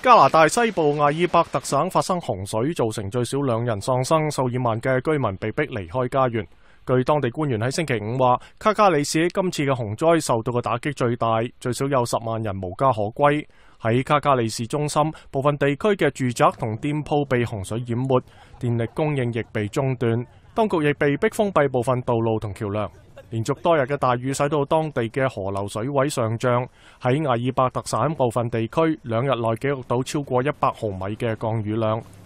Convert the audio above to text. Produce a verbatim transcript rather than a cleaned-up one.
加拿大西部阿爾伯特省發生洪水，造成最少兩人喪生，數以萬嘅居民被迫離開家園。據當地官員喺星期五話，卡加里市今次嘅洪災受到嘅打擊最大，最少有十萬人無家可歸。喺卡加里市中心，部分地區嘅住宅同店鋪被洪水淹沒，電力供應亦被中斷，當局亦被迫封閉部分道路同橋樑。連續多日嘅大雨使到當地嘅河流水位上漲，喺阿爾伯特省部分地區兩日內記錄到超過一百毫米嘅降雨量。